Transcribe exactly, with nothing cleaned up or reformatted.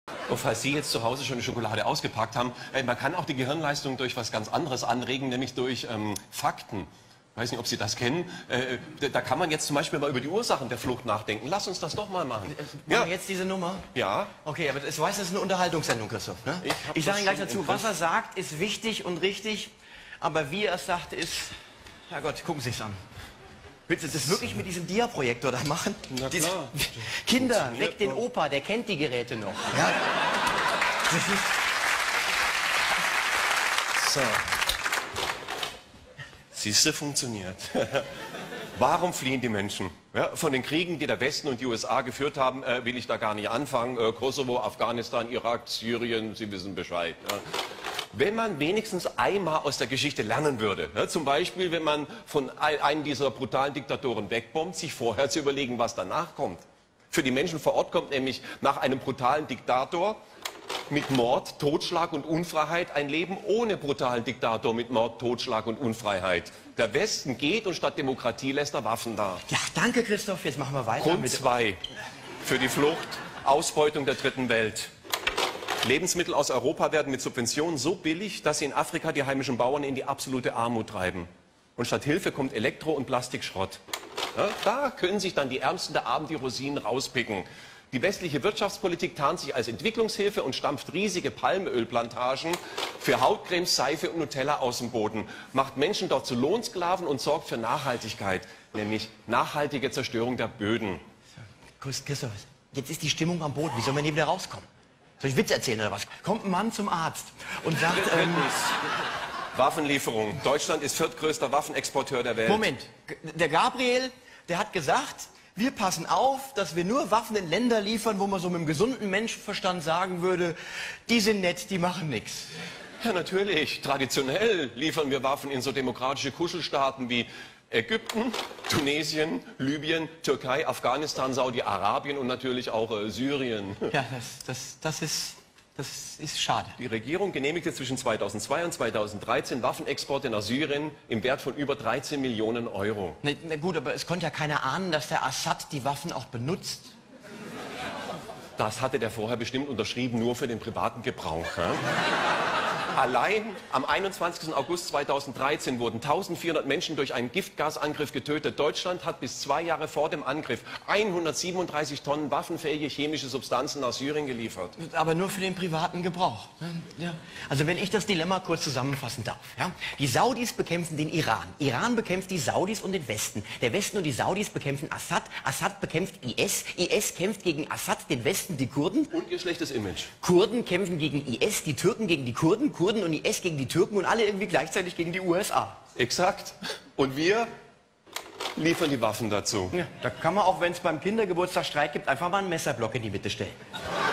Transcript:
Und falls Sie jetzt zu Hause schon die Schokolade ausgepackt haben, äh, man kann auch die Gehirnleistung durch was ganz anderes anregen, nämlich durch ähm, Fakten. Ich weiß nicht, ob Sie das kennen. Äh, da kann man jetzt zum Beispiel mal über die Ursachen der Flucht nachdenken. Lass uns das doch mal machen. Äh, ja. Jetzt diese Nummer? Ja. Okay, aber ich weiß, das ist eine Unterhaltungssendung, Christoph. Ne? Ich, ich sage Ihnen gleich dazu, was er sagt, ist wichtig und richtig, aber wie er es sagt, ist... Herrgott, gucken Sie es an. Willst du das wirklich mit diesem Dia-Projektor da machen? Na klar. Kinder, weg den Opa, der kennt die Geräte noch. Ja? So. Siehst du, funktioniert. Warum fliehen die Menschen? Ja, von den Kriegen, die der Westen und die U S A geführt haben, äh, will ich da gar nicht anfangen. Äh, Kosovo, Afghanistan, Irak, Syrien, Sie wissen Bescheid. Ja. Wenn man wenigstens einmal aus der Geschichte lernen würde, ja, zum Beispiel, wenn man von einem dieser brutalen Diktatoren wegbombt, sich vorher zu überlegen, was danach kommt. Für die Menschen vor Ort kommt nämlich nach einem brutalen Diktator mit Mord, Totschlag und Unfreiheit ein Leben ohne brutalen Diktator mit Mord, Totschlag und Unfreiheit. Der Westen geht und statt Demokratie lässt er Waffen da. Ja, danke Christoph, jetzt machen wir weiter. Grund zwei für die Flucht, Ausbeutung der dritten Welt. Lebensmittel aus Europa werden mit Subventionen so billig, dass sie in Afrika die heimischen Bauern in die absolute Armut treiben. Und statt Hilfe kommt Elektro- und Plastikschrott. Ja, da können sich dann die Ärmsten der Armen die Rosinen rauspicken. Die westliche Wirtschaftspolitik tarnt sich als Entwicklungshilfe und stampft riesige Palmölplantagen für Hautcremes, Seife und Nutella aus dem Boden, macht Menschen dort zu Lohnsklaven und sorgt für Nachhaltigkeit, nämlich nachhaltige Zerstörung der Böden. Christoph, jetzt ist die Stimmung am Boden. Wie sollen wir denn wieder rauskommen? Soll ich Witz erzählen oder was? Kommt ein Mann zum Arzt und sagt... Ähm, Waffenlieferung. Deutschland ist viertgrößter Waffenexporteur der Welt. Moment, der Gabriel, der hat gesagt, wir passen auf, dass wir nur Waffen in Länder liefern, wo man so mit dem gesunden Menschenverstand sagen würde, die sind nett, die machen nichts. Ja, natürlich. Traditionell liefern wir Waffen in so demokratische Kuschelstaaten wie Ägypten, Tunesien, Libyen, Türkei, Afghanistan, Saudi-Arabien und natürlich auch äh, Syrien. Ja, das, das, das, ist, das ist schade. Die Regierung genehmigte zwischen zweitausendzwei und zweitausenddreizehn Waffenexporte nach Syrien im Wert von über dreizehn Millionen Euro. Na, na gut, aber es konnte ja keiner ahnen, dass der Assad die Waffen auch benutzt. Das hatte der vorher bestimmt unterschrieben, nur für den privaten Gebrauch. Ja? Allein am einundzwanzigsten August zweitausenddreizehn wurden eintausendvierhundert Menschen durch einen Giftgasangriff getötet. Deutschland hat bis zwei Jahre vor dem Angriff hundertsiebenunddreißig Tonnen waffenfähige chemische Substanzen nach Syrien geliefert. Aber nur für den privaten Gebrauch. Ja. Also wenn ich das Dilemma kurz zusammenfassen darf. Ja? Die Saudis bekämpfen den Iran. Iran bekämpft die Saudis und den Westen. Der Westen und die Saudis bekämpfen Assad. Assad bekämpft I S. I S kämpft gegen Assad, den Westen, die Kurden. Und ihr schlechtes Image. Kurden kämpfen gegen I S, die Türken gegen die Kurden. Kurden und I S gegen die Türken und alle irgendwie gleichzeitig gegen die U S A. Exakt. Und wir liefern die Waffen dazu. Ja, da kann man auch, wenn es beim Kindergeburtstag Streit gibt, einfach mal einen Messerblock in die Mitte stellen.